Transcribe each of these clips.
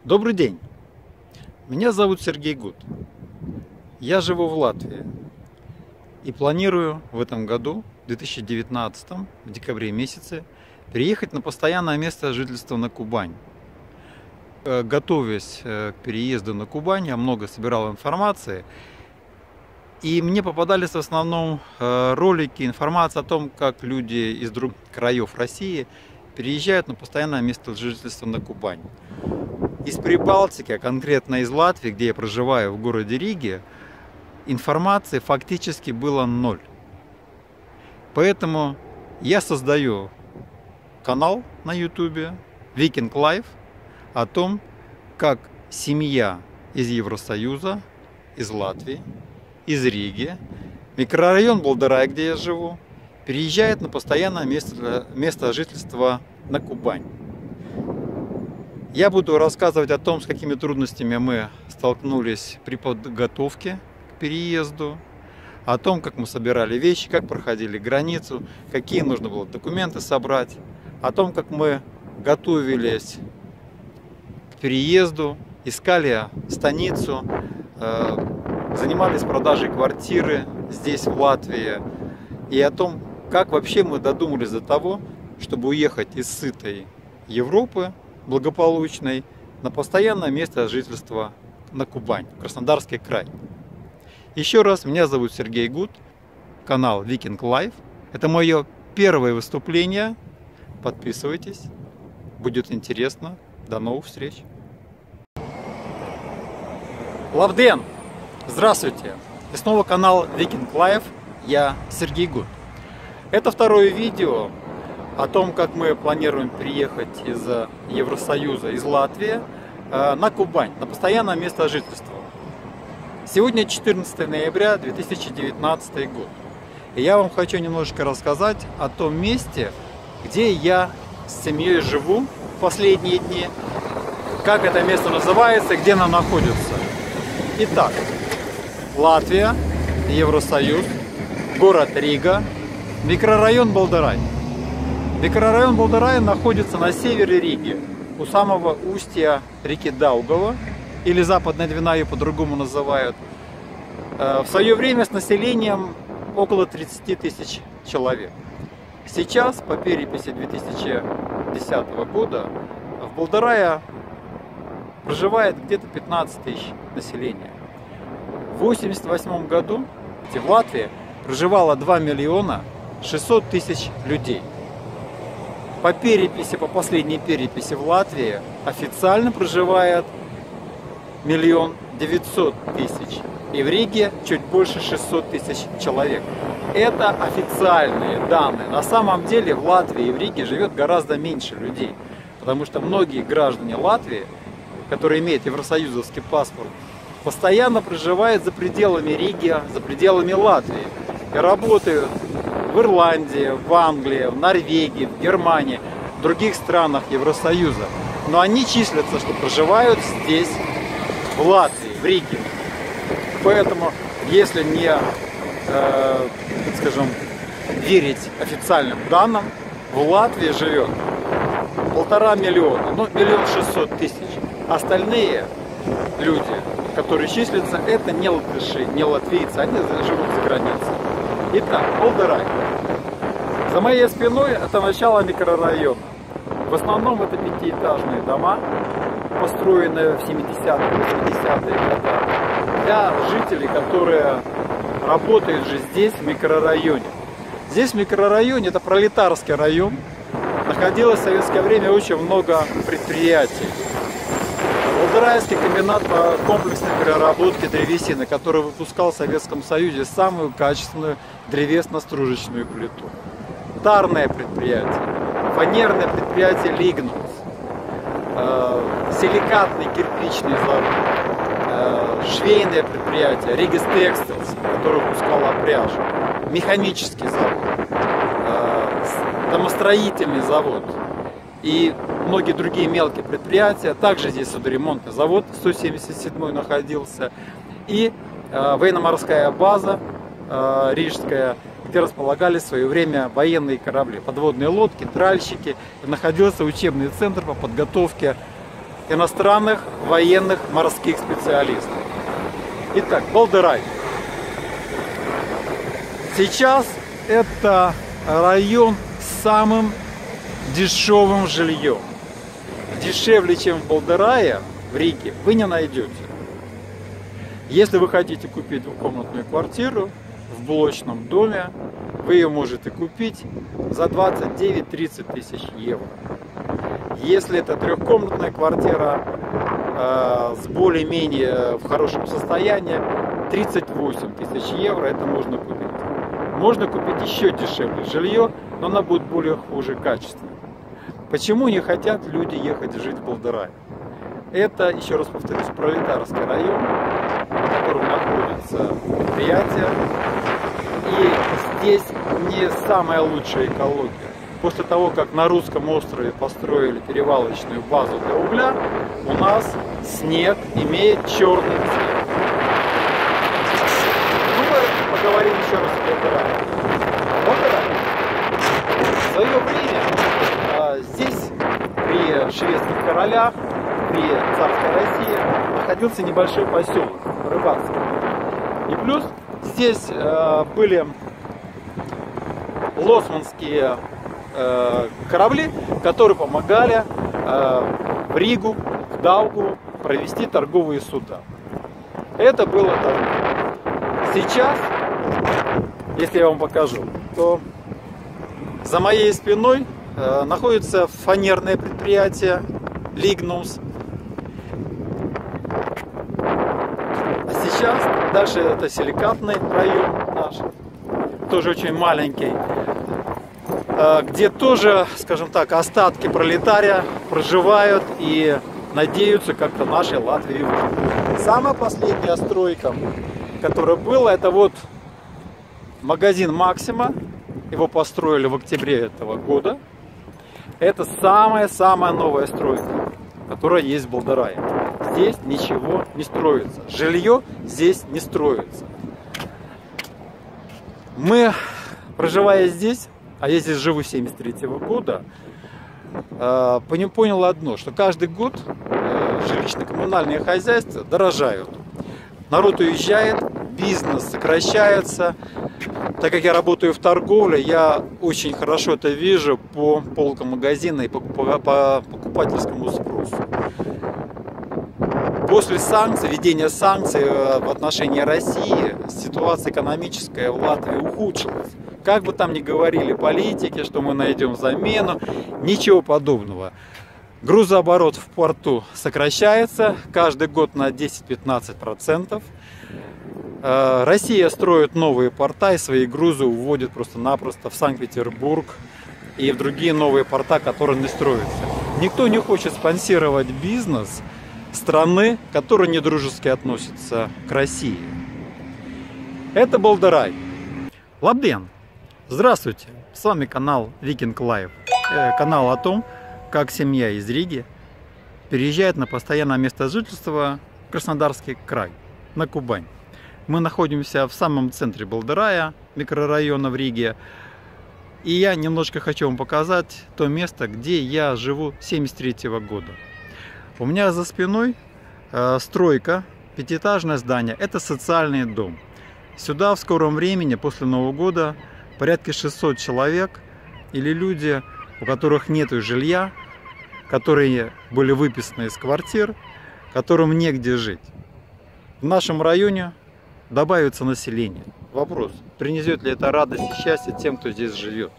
Добрый день! Меня зовут Сергей Гуд. Я живу в Латвии и планирую в этом году, в 2019, в декабре месяце, переехать на постоянное место жительства на Кубань. Готовясь к переезду на Кубань, я много собирал информации, и мне попадались в основном ролики, информация о том, как люди из других краев России переезжают на постоянное место жительства на Кубань. Из Прибалтики, а конкретно из Латвии, где я проживаю, в городе Риге, информации фактически было ноль. Поэтому я создаю канал на YouTube Viking Life о том, как семья из Евросоюза, из Латвии, из Риги, микрорайон Болдырай, где я живу, переезжает на постоянное место жительства на Кубань. Я буду рассказывать о том, с какими трудностями мы столкнулись при подготовке к переезду, о том, как мы собирали вещи, как проходили границу, какие нужно было документы собрать, о том, как мы готовились к переезду, искали станицу, занимались продажей квартиры здесь, в Латвии, и о том, как вообще мы додумались до того, чтобы уехать из сытой Европы, благополучной, на постоянное место жительства на Кубань, Краснодарский край. Еще раз, меня зовут Сергей Гуд, канал Viking Life. Это мое первое выступление. Подписывайтесь, будет интересно. До новых встреч. Лавден! Здравствуйте! И снова канал Viking Life. Я Сергей Гуд. Это второе видео о том, как мы планируем переехать из Евросоюза, из Латвии, на Кубань, на постоянное место жительства. Сегодня 14 ноября 2019 год. И я вам хочу немножко рассказать о том месте, где я с семьей живу в последние дни, как это место называется, где оно находится. Итак, Латвия, Евросоюз, город Рига, микрорайон Болдырай. Микрорайон Болдырай находится на севере Риги, у самого устья реки Даугава, или Западная Двина ее по-другому называют. В свое время с населением около 30 тысяч человек. Сейчас, по переписи 2010 года, в Болдырае проживает где-то 15 тысяч населения. В 1988 году в Латвии проживало 2 миллиона 600 тысяч людей. По переписи, по последней переписи в Латвии официально проживает 1 900 000 тысяч. И в Риге чуть больше 600 тысяч человек. Это официальные данные. На самом деле в Латвии и в Риге живет гораздо меньше людей. Потому что многие граждане Латвии, которые имеют евросоюзовский паспорт, постоянно проживают за пределами Риги, за пределами Латвии. И работают в Ирландии, в Англии, в Норвегии, в Германии, в других странах Евросоюза. Но они числятся, что проживают здесь, в Латвии, в Риге. Поэтому, если не, скажем, верить официальным данным, в Латвии живет 1,5 миллиона, ну, 1 600 000 тысяч. Остальные люди, которые числятся, это не латыши, не латвийцы, они живут за границей. Итак, Болдырай. За моей спиной это начало микрорайона. В основном это пятиэтажные дома, построенные в 70-е, 80-е годы, для жителей, которые работают же здесь, в микрорайоне. Здесь в микрорайоне, это пролетарский район, находилось в советское время очень много предприятий. Болдырайский комбинат по комплексной переработке древесины, который выпускал в Советском Союзе самую качественную древесно-стружечную плиту. Тарное предприятие, фанерное предприятие Лигнус, силикатный кирпичный завод, швейное предприятие Ригас Текстилс, который выпускал пряжу, механический завод, домостроительный завод и многие другие мелкие предприятия. Также здесь судоремонтный завод 177 находился и военно-морская база рижская, где располагались в свое время военные корабли, подводные лодки, тральщики. Находился учебный центр по подготовке иностранных военных морских специалистов. Итак, Балдырай. Сейчас это район с самым дешевым жильем. Дешевле, чем в Балдырае, в Риге, вы не найдете. Если вы хотите купить двухкомнатную квартиру в блочном доме, вы ее можете купить за 29-30 тысяч евро. Если это трехкомнатная квартира с более-менее в хорошем состоянии, 38 тысяч евро это можно купить. Можно купить еще дешевле жилье, но оно будет более хуже качественное. Почему не хотят люди ехать жить в Балдырай? Это, еще раз повторюсь, пролетарский район, в котором находится предприятие. И здесь не самая лучшая экология. После того, как на Русском острове построили перевалочную базу для угля, у нас снег имеет черный цвет. Ну, мы поговорим еще раз о Балдырае. В свое время здесь при шведских королях, при царской России находился небольшой поселок рыбацкий. И плюс здесь были лоцманские корабли, которые помогали в Ригу, в Даугаву провести торговые суда. Это было давно. Сейчас, если я вам покажу, то за моей спиной находится фанерное предприятие Лигнумс. А сейчас дальше это силикатный район наш, тоже очень маленький, где тоже, скажем так, остатки пролетария проживают и надеются как-то нашей Латвии выжить. Самая последняя стройка, которая была, это вот магазин Максима. Его построили в октябре этого года. Это самая-самая новая стройка, которая есть в Балдырае. Здесь ничего не строится. Жилье здесь не строится. Мы, проживая здесь, а я здесь живу с 1973 года, понял одно, что каждый год жилищно-коммунальные хозяйства дорожают. Народ уезжает, бизнес сокращается. Так как я работаю в торговле, я очень хорошо это вижу по полкам магазина и по покупательскому спросу. После санкций, введения санкций в отношении России, ситуация экономическая в Латвии ухудшилась. Как бы там ни говорили политики, что мы найдем замену, ничего подобного. Грузооборот в порту сокращается каждый год на 10-15%. Россия строит новые порта и свои грузы уводит просто-напросто в Санкт-Петербург и в другие новые порта, которые не строятся. Никто не хочет спонсировать бизнес страны, которая недружески относится к России. Это Балдырай. Лабден! Здравствуйте! С вами канал Viking Life. Канал о том, как семья из Риги переезжает на постоянное место жительства в Краснодарский край, на Кубань. Мы находимся в самом центре Балдырая, микрорайона в Риге. И я немножко хочу вам показать то место, где я живу с 1973 года. У меня за спиной стройка, пятиэтажное здание. Это социальный дом. Сюда в скором времени, после Нового года, порядка 600 человек или люди, у которых нет жилья, которые были выписаны из квартир, которым негде жить. В нашем районе добавится население. Вопрос, принесет ли это радость и счастье тем, кто здесь живет.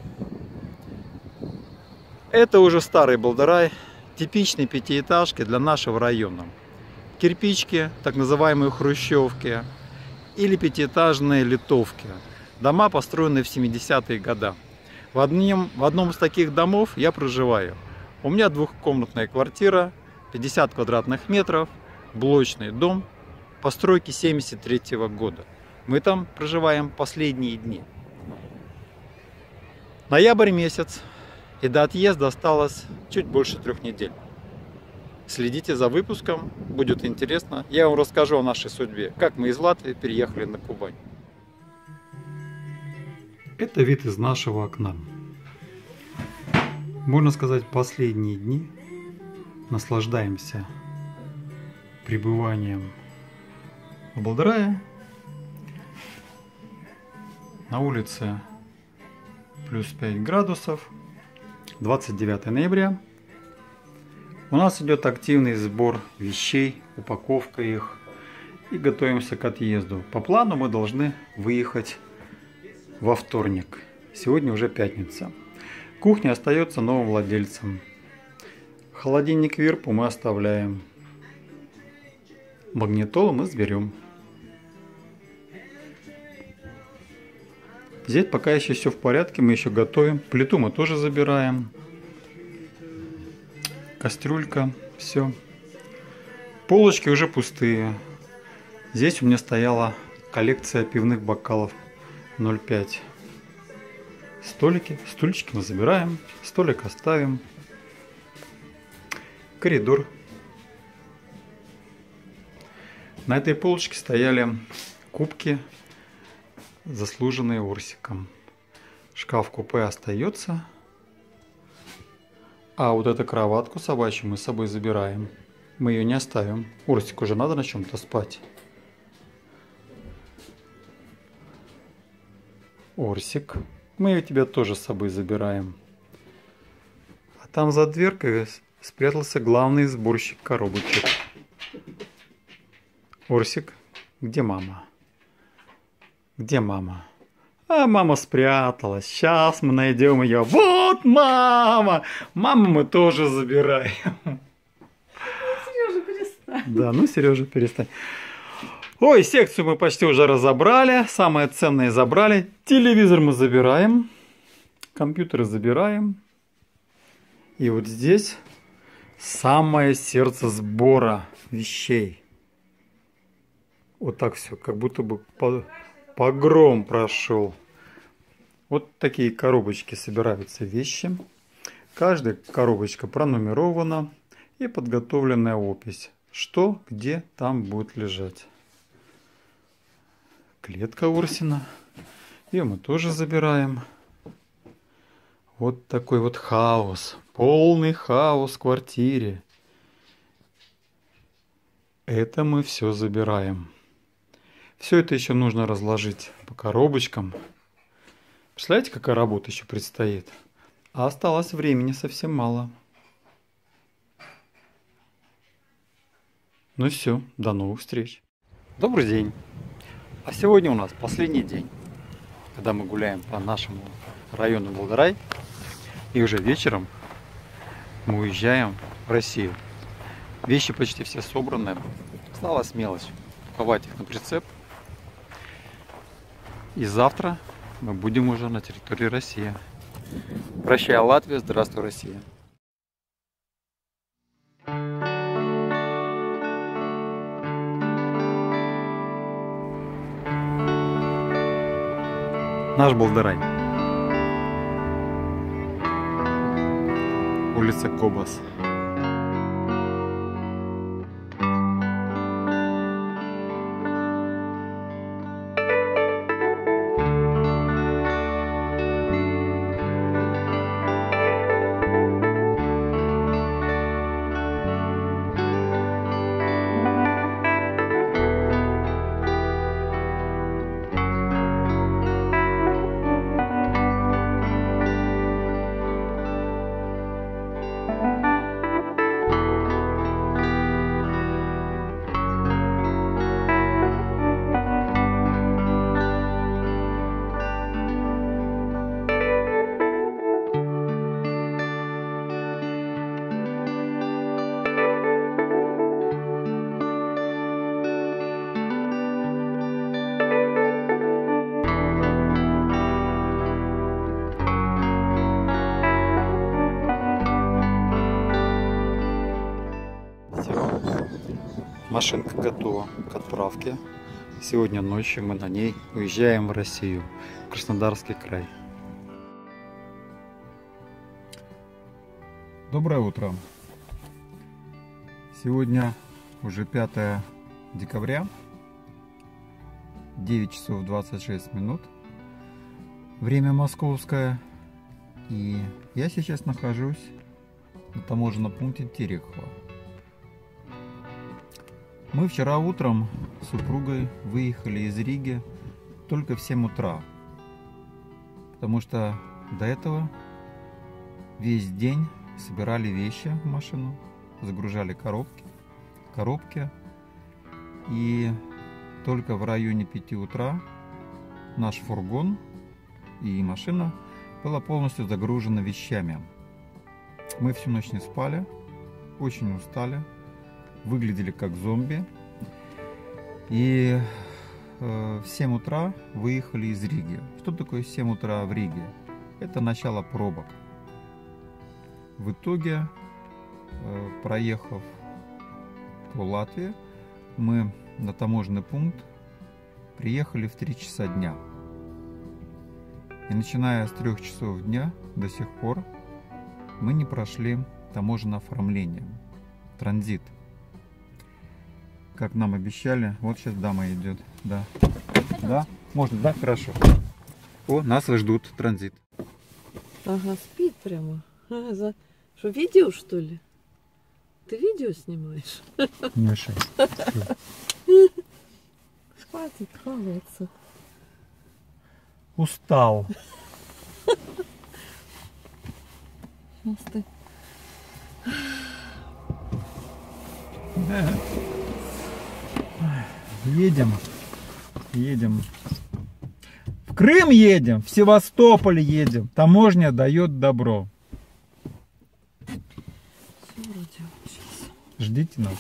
Это уже старый Балдырай, типичные пятиэтажки для нашего района. Кирпички, так называемые хрущевки, или пятиэтажные литовки. Дома, построенные в 70-е годы. В одном из таких домов я проживаю. У меня двухкомнатная квартира, 50 квадратных метров, блочный дом, постройки 1973 года. Мы там проживаем последние дни. Ноябрь месяц, и до отъезда осталось чуть больше 3 недель. Следите за выпуском, будет интересно. Я вам расскажу о нашей судьбе, как мы из Латвии переехали на Кубань. Это вид из нашего окна. Можно сказать, последние дни наслаждаемся пребыванием в Балдырае. На улице плюс 5 градусов. 29 ноября. У нас идет активный сбор вещей, упаковка их. И готовимся к отъезду. По плану мы должны выехать во вторник. Сегодня уже пятница. Кухня остается новым владельцем. Холодильник Вирпу мы оставляем. Магнитолу мы сберем. Здесь пока еще все в порядке, мы еще готовим. Плиту мы тоже забираем. Кастрюлька, все. Полочки уже пустые. Здесь у меня стояла коллекция пивных бокалов 0,5. Стульчики мы забираем, столик оставим. Коридор. На этой полочке стояли кубки, заслуженные Орсиком. Шкаф-купе остается. А вот эту кроватку собачью мы с собой забираем. Мы ее не оставим. Орсику уже надо на чем-то спать. Орсик, мы ее тебя тоже с собой забираем. А там за дверкой спрятался главный сборщик коробочек. Орсик, где мама? Где мама? А мама спряталась. Сейчас мы найдем ее. Вот мама! Маму мы тоже забираем. Сережа, перестань. Да, ну Сережа, перестань. Ой, секцию мы почти уже разобрали. Самое ценное забрали. Телевизор мы забираем. Компьютеры забираем. И вот здесь самое сердце сбора вещей. Вот так все, как будто бы погром прошел. Вот такие коробочки собираются вещи. Каждая коробочка пронумерована и подготовленная опись. Что, где там будет лежать. Клетка Орсина. Ее мы тоже забираем. Вот такой вот хаос. Полный хаос в квартире. Это мы все забираем. Все это еще нужно разложить по коробочкам. Представляете, какая работа еще предстоит? А осталось времени совсем мало. Ну все, до новых встреч. Добрый день. А сегодня у нас последний день, когда мы гуляем по нашему району Балдырай. И уже вечером мы уезжаем в Россию. Вещи почти все собраны. Осталась мелочь. Упаковать их на прицеп. И завтра мы будем уже на территории России. Прощай, Латвия, здравствуй, Россия. Наш Балдырай. Улица Кобас. Машинка готова к отправке. Сегодня ночью мы на ней уезжаем в Россию, в Краснодарский край. Доброе утро. Сегодня уже 5 декабря, 9 часов 26 минут. Время московское. И я сейчас нахожусь на таможенном пункте Терехова. Мы вчера утром с супругой выехали из Риги только в 7 утра, потому что до этого весь день собирали вещи в машину, загружали коробки, и только в районе 5 утра наш фургон и машина была полностью загружена вещами. Мы всю ночь не спали, очень устали, выглядели как зомби. И в 7 утра выехали из Риги. Что такое 7 утра в Риге? Это начало пробок. В итоге, проехав по Латвии, мы на таможенный пункт приехали в 3 часа дня. И начиная с 3 часов дня до сих пор мы не прошли таможенное оформление, транзит. Как нам обещали, вот сейчас дама идет. Да, да, можно, да, хорошо. О, нас ждут, транзит. Ага, спит прямо. Что, видео, что ли? Ты видео снимаешь? Не мешай. Хватит хаваться. Устал. Едем. В Крым едем, в Севастополь едем. Таможня дает добро. Ждите нас.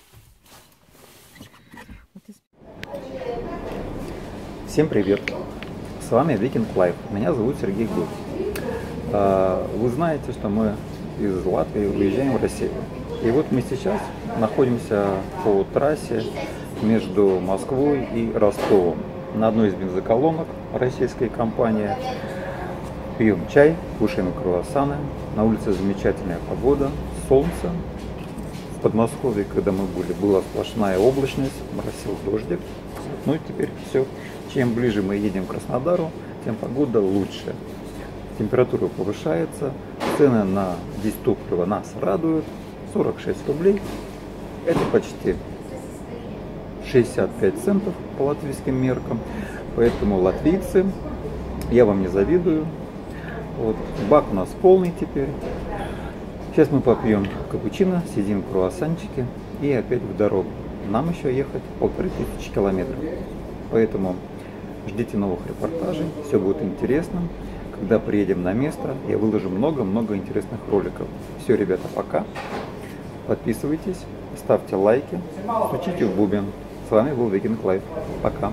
Всем привет! С вами Викинг Лайф. Меня зовут Сергей Гуд. Вы знаете, что мы из Латвии уезжаем в Россию. И вот мы сейчас находимся по трассе между Москвой и Ростовом. На одной из бензоколонок российской компании. Пьем чай, кушаем круассаны. На улице замечательная погода, солнце. В Подмосковье, когда мы были, была сплошная облачность, моросил дождик. Ну и теперь все. Чем ближе мы едем к Краснодару, тем погода лучше. Температура повышается, цены на дизтопливо нас радуют. 46 рублей. Это почти 65 центов по латвийским меркам. Поэтому, латвийцы, я вам не завидую. Вот, бак у нас полный теперь. Сейчас мы попьем капучино, съедим круассанчики и опять в дорогу. Нам еще ехать 1500 километров. Поэтому ждите новых репортажей, все будет интересно. Когда приедем на место, я выложу много-много интересных роликов. Все, ребята, пока. Подписывайтесь, ставьте лайки, стучите в бубен. С вами был Викинг Лайф. Пока.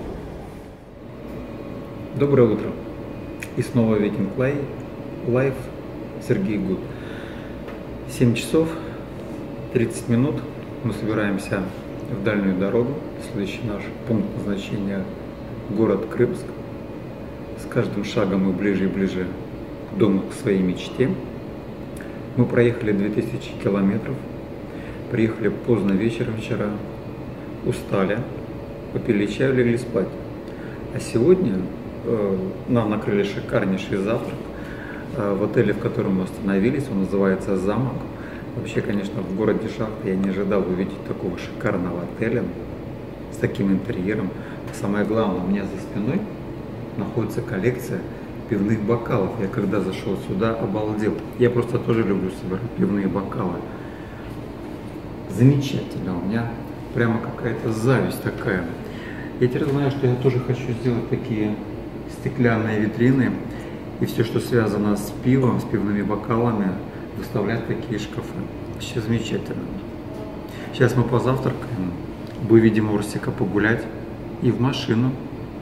Доброе утро. И снова Викинг Лайф, Сергей Гуд. 7 часов 30 минут. Мы собираемся в дальнюю дорогу. Следующий наш пункт назначения — город Крымск. С каждым шагом мы ближе и ближе к дому, к своей мечте. Мы проехали 2000 километров. Приехали поздно вечером вчера. Устали. Попили чаю, легли спать. А сегодня нам накрыли шикарнейший завтрак в отеле, в котором мы остановились. Он называется «Замок». Вообще, конечно, в городе Шахта я не ожидал увидеть такого шикарного отеля с таким интерьером. А самое главное, у меня за спиной находится коллекция пивных бокалов. Я когда зашел сюда, обалдел. Я просто тоже люблю собирать пивные бокалы. Замечательно. У меня прямо какая-то зависть такая. Я теперь знаю, что я тоже хочу сделать такие стеклянные витрины. И все, что связано с пивом, с пивными бокалами, выставлять такие шкафы. Вообще замечательно. Сейчас мы позавтракаем, выведем Урсика погулять и в машину.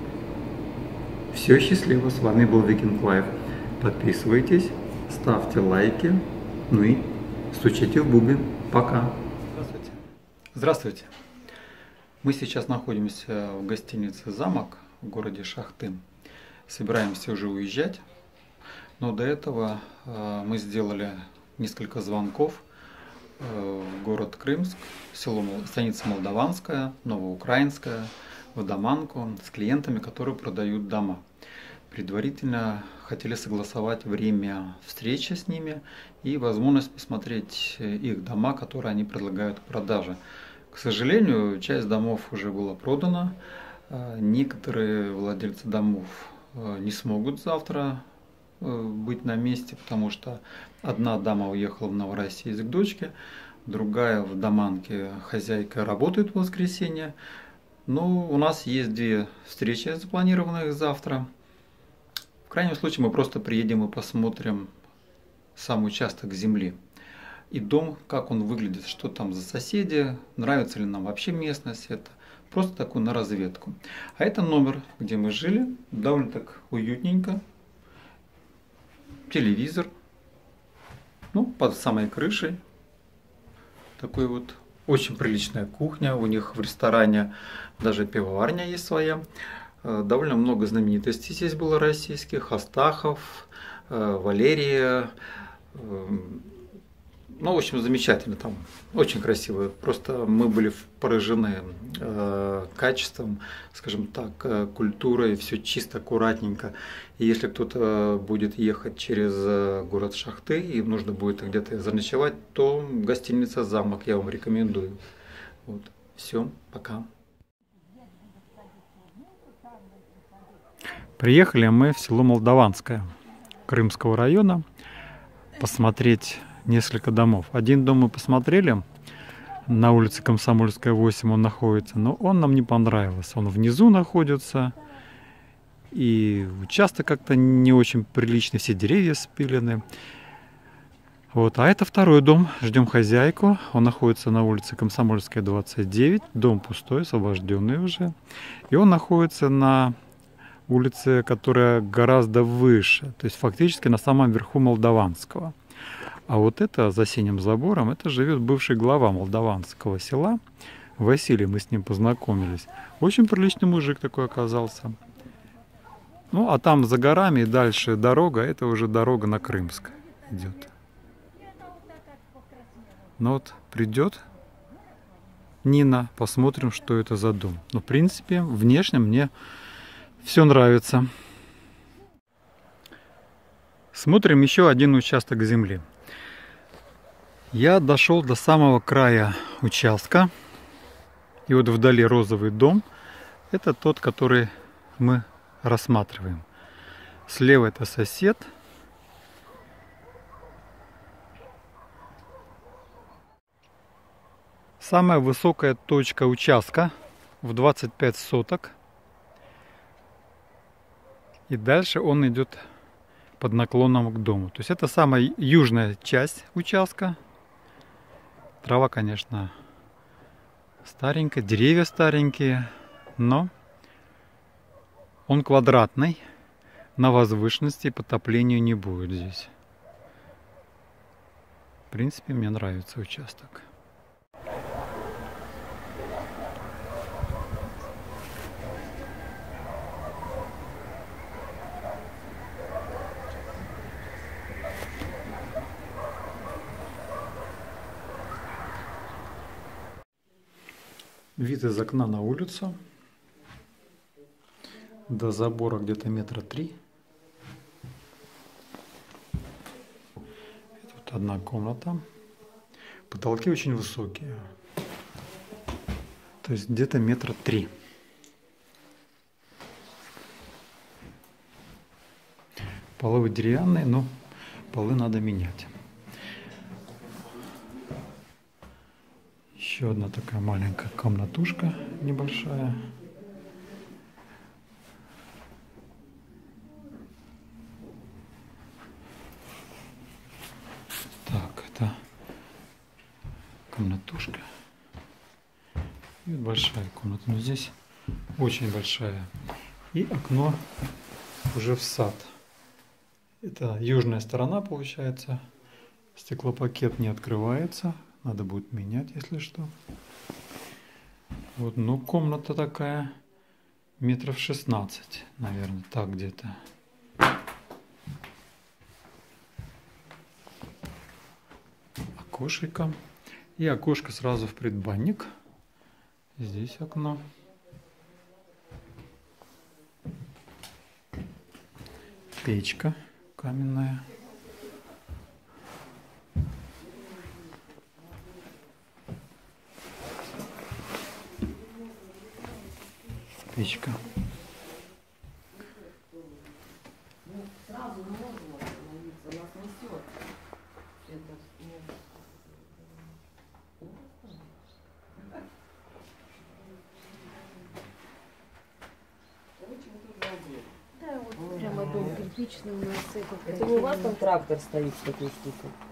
Все, счастливо. С вами был Викинг Лайф. Подписывайтесь, ставьте лайки, ну и стучите в бубен. Пока. Здравствуйте. Здравствуйте. Мы сейчас находимся в гостинице «Замок» в городе Шахты. Собираемся уже уезжать. Но до этого мы сделали несколько звонков в город Крымск, станица Молдаванская, Новоукраинская, в Доманку с клиентами, которые продают дома. Предварительно хотели согласовать время встречи с ними и возможность посмотреть их дома, которые они предлагают к продаже. К сожалению, часть домов уже была продана. Некоторые владельцы домов не смогут завтра быть на месте, потому что одна дама уехала в Новороссийск к дочке, другая в Даманке, хозяйка, работает в воскресенье. Но у нас есть две встречи запланированных завтра. В крайнем случае мы просто приедем и посмотрим сам участок земли и дом, как он выглядит, что там за соседи, нравится ли нам вообще местность, это просто такой на разведку. А это номер, где мы жили, довольно так уютненько, телевизор, ну, под самой крышей, такой вот очень приличная кухня, у них в ресторане даже пивоварня есть своя. Довольно много знаменитостей здесь было российских, Астахов, Валерия. Ну, в общем, замечательно там, очень красиво. Просто мы были поражены качеством, скажем так, культурой, все чисто, аккуратненько. И если кто-то будет ехать через город Шахты и нужно будет где-то заночевать, то гостиница «Замок» я вам рекомендую. Вот. Все, пока. Приехали мы в село Молдаванское Крымского района посмотреть несколько домов. Один дом мы посмотрели, на улице Комсомольская, 8 он находится, но он нам не понравился. Он внизу находится, и участок как-то не очень приличный, все деревья спилены. Вот. А это второй дом, ждем хозяйку, он находится на улице Комсомольская, 29, дом пустой, освобожденный уже, и он находится на улице, которая гораздо выше, то есть фактически на самом верху Молдаванского. А вот это за синим забором, это живет бывший глава молдаванского села Василий, мы с ним познакомились. Очень приличный мужик такой оказался. Ну, а там за горами и дальше дорога, это уже дорога на Крымск идет. Ну вот придет Нина, посмотрим, что это за дом. Ну, в принципе, внешне мне все нравится. Смотрим еще один участок земли. Я дошел до самого края участка. И вот вдали розовый дом. Это тот, который мы рассматриваем. Слева это сосед. Самая высокая точка участка в 25 соток. И дальше он идет под наклоном к дому. То есть это самая южная часть участка. Трава, конечно, старенькая, деревья старенькие, но он квадратный, на возвышенности, потоплению не будет здесь. В принципе, мне нравится участок. Вид из окна на улицу. До забора где-то 3 метра. Тут одна комната. Потолки очень высокие. То есть где-то 3 метра. Полы деревянные, но полы надо менять. Еще одна такая маленькая комнатушка небольшая. Так, это комнатушка. И большая комната. Но здесь очень большая. И окно уже в сад. Это южная сторона получается. Стеклопакет не открывается. Надо будет менять, если что. Вот, ну, комната такая 16 метров, наверное, так где-то. Окошко. И окошко сразу в предбанник. Здесь окно. Печка каменная. печка. Сразу не можно остановиться, нас несет. Это, Да, вот прямо дом кирпичный у нас. это не у вас там трактор стоит с такой штукой?